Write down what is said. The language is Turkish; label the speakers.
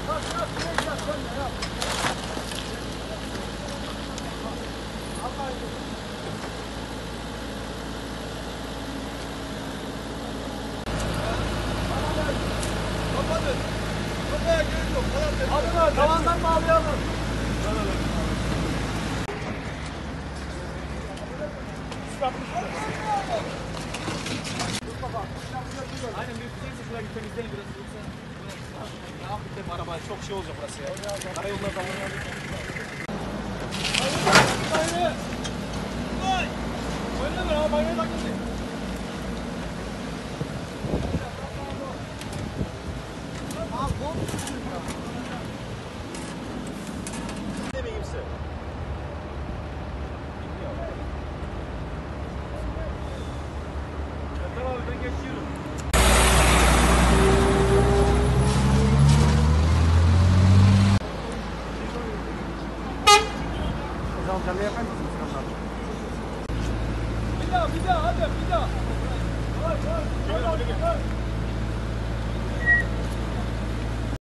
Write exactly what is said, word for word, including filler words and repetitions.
Speaker 1: Hadi tavandan bağlayalım.
Speaker 2: Aynen bir güzelse şuraya bir temizleyin biraz. Ne yapayım araba çok şey olacak burası ya. Karayollar da var. Hayır. Vay. Öyle mi? Arabayı da gitti.
Speaker 1: Al bol.
Speaker 2: Ne miyim sen? Tamam ben geçiyorum.
Speaker 1: Hocam canlı yapar mısınız?
Speaker 2: Bir daha bir daha hadi bir daha. Var var.